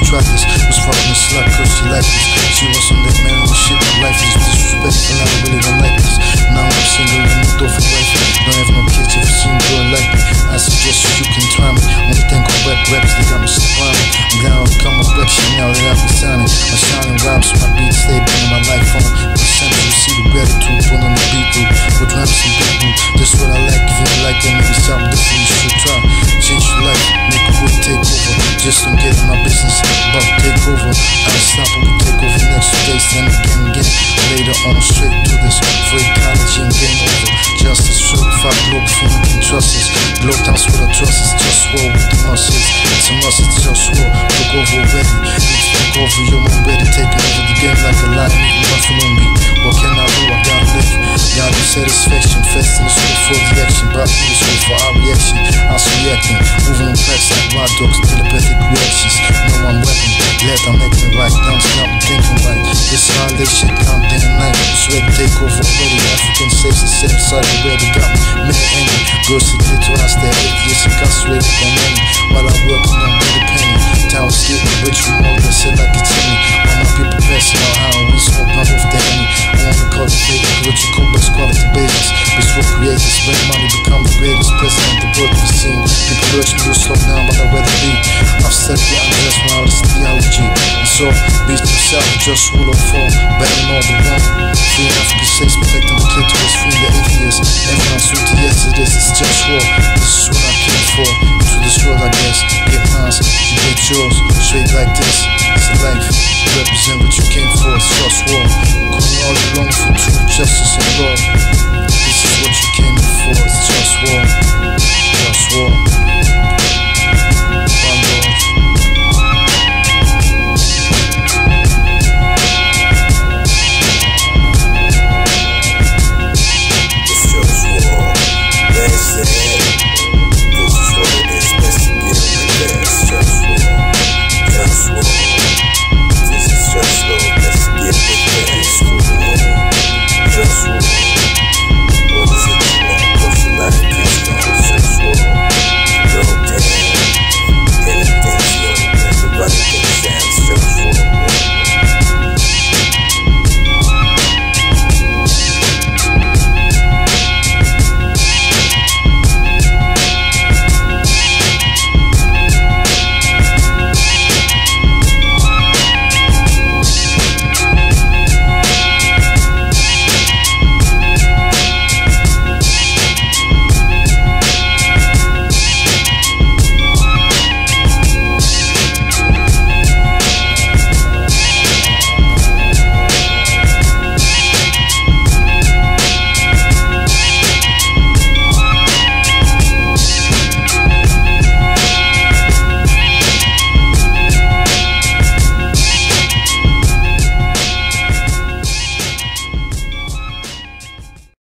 tried this. Was fucking a slut cause she liked this. She was on that man with shit, my life is disrespectful. I really don't like this. Now I'm single and moved off a wife. Don't have no kids, if you see me girl like me, I suggest you can try me. Only thing on rap raps, they got me surrounded. I'm glad I've come up back shit now that I've been signing. I'm shining rhymes, my beats stay bringing my life on. Percentage you see the gratitude, put on the beat loop. With rhymes and beat loop, that's what I like. If you like that, maybe something different you should try. Change your life, make a wood take over. Just don't get in my business, about to take over. Unstoppable take over next two days, then again. Later on, straight to this. For ecology and game over. Justice, certified global feeling can trust us. Blow downs with our trust is just war with the muscles. It's a must, it's just war. Look over already. Need to look over your own ready. Taking over the game like a lion eating buffalo meat. What can I do? I gotta live. Y'all no satisfaction. Fest in the school for the action. Brought in the school for our reaction. I was reacting. Moving on tracks like wild dogs. Telepathic reactions. No, I'm weapon. Glad I'm making it right. Down to I'm thinking right. This holiday shit down day and night. It's ready to take over already. African slaves and set aside the way they got me. Mad angry. Girls to get to us. They're atheists incarcerated on money. While I'm working on the penny. Town's getting rich from all that shit like it's in me. All my people passing out how we smoke not off the henny. I wanna cultivate what you call best quality babies. Bitch for creators, spend money, become the greatest president the world has seen. People urge me to slow down, but I'd rather be. I've said the unrest when I was theology. And so, beats themselves just rule or fall. Better know the one. Free African states, protecting the clitoris, freeing the atheists. Everyone's with the yes, it is, it's just war. This is what I came for. To this world, I guess. Get mine, you get yours. Straight like this, it's a life. Represent what you came for, it's just war. Going all along for truth, justice, and love. This is what you came for, it's just war.